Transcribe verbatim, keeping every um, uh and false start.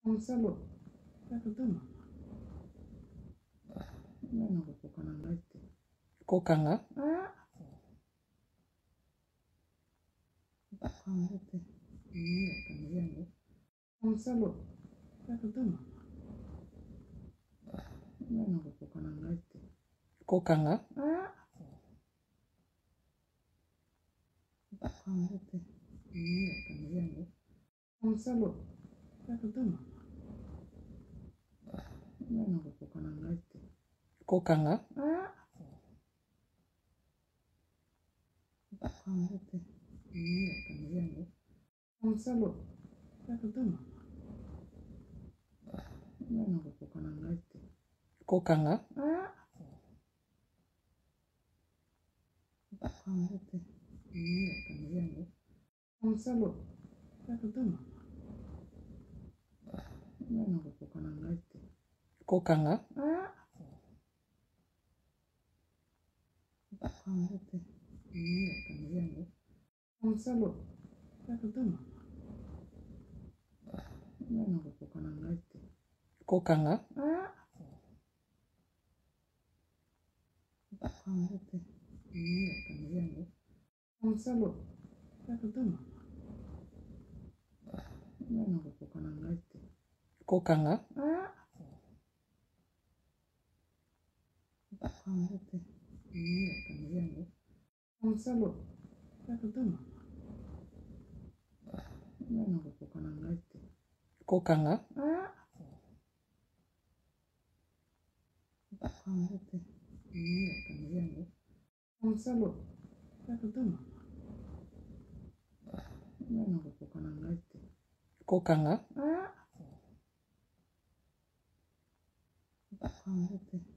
Un saludo. Takutama. Neno kukana ngaite. Kokanga. Ah. Kukangete. Nino kanayango. Un saludo. Takutama. Neno kukana ngaite. Kokanga. Ah. Kukangete. Nino kanayango. Un saludo. Takutama. Neno kukana ngaite. Kokanga. Ah. Kukangete. Nino kanayango. Un saludo. Takutama. Neno kukana ngaite. Kokanga. Ah. Kukangete. Nino kanayango. Un saludo. Takutama. Neno kukana ngaite. Kokanga. Ah. Kukangete. Nino kanayango. Un saludo. Takutama. Neno kukana ngaite. Kokanga. Ah. Kukangete. Nino kanayango. Un saludo. Takutama. Neno kukana ngaite. Kokanga. Ah. Kukangete. Nino kanayango. Un saludo. Takutama. Neno kukana ngaite. Kokanga. Ah. Kukangete. Nino kanayango. Un saludo. Takutama. Neno kukana ngaite. Kokanga. Ah. Kukangete.